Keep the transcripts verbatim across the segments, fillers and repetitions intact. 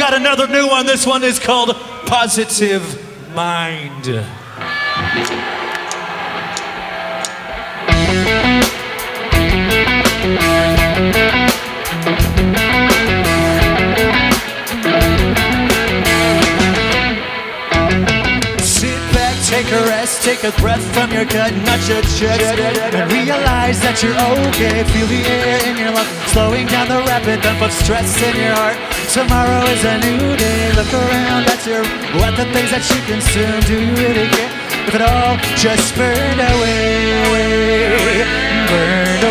got another new one. This one is called Positive Mind. Take a rest, take a breath from your gut, not your chest, and realize that you're okay. Feel the air in your lungs, slowing down the rapid dump of stress in your heart. Tomorrow is a new day. Look around at your, what the things that you consume. Do you really care if it all just burned away? Burned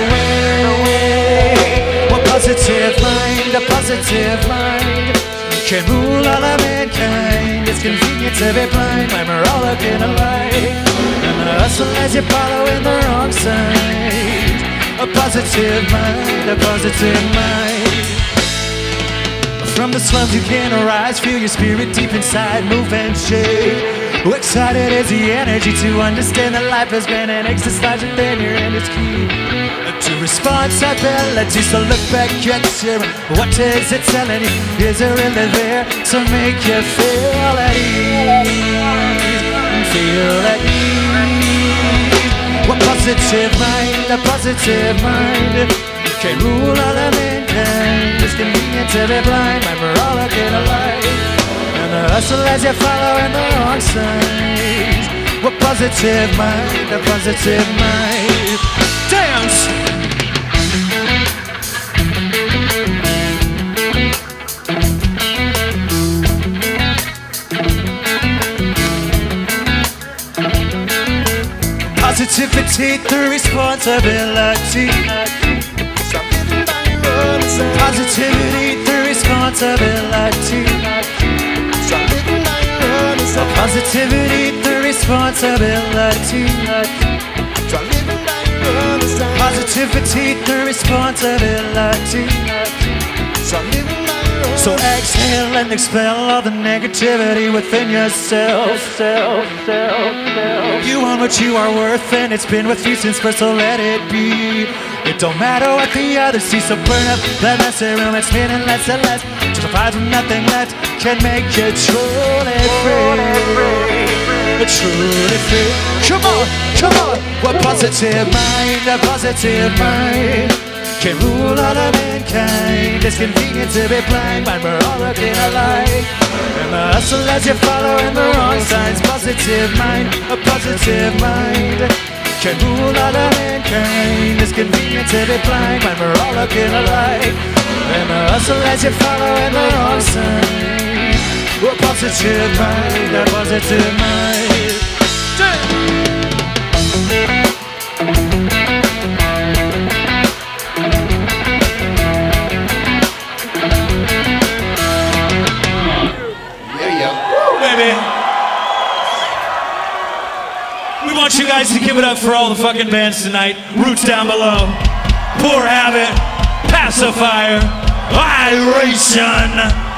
away. A positive mind, a positive mind can rule all of mankind. It's convenient to be blind when we're all looking alike, and the hustle as you follow in the wrong side. A positive mind, a positive mind. From the slums you can arise, feel your spirit deep inside, move and shake. Excited is the energy to understand that life has been an exercise within your end is key to responsibility. So look back at you, what is it telling you? Is it really there to make you feel at ease? Feel at ease. A positive mind, a positive mind can rule all of mankind. It's convenient to be blind when we're all looking alike, and the hustle as you follow in the wrong signs. A positive mind, a positive mind. Dance! Positivity through responsibility. Positivity through responsibility. Positivity through responsibility. Positivity through responsibility. So exhale and expel all the negativity within yourself. Self, self, self. You want what you are worth, and it's been with you since birth, so let it be. It don't matter what the others see, so burn up that messy room. It's spinning less and less, to survive from nothing left can make you truly free. Truly free. Come on, come on. A positive mind, a positive mind can rule all of mankind. It's convenient to be blind when we're all looking alike, and the hustle as you follow in the wrong signs. Positive mind, a positive mind can rule all of mankind. It's convenient to be blind when we're all looking alike, and the hustle as you follow in the wrong signs. A positive mind, a positive mind. We want you guys to give it up for all the fucking bands tonight. Roots Down Below, Poor Habit, Pacifier, Iration.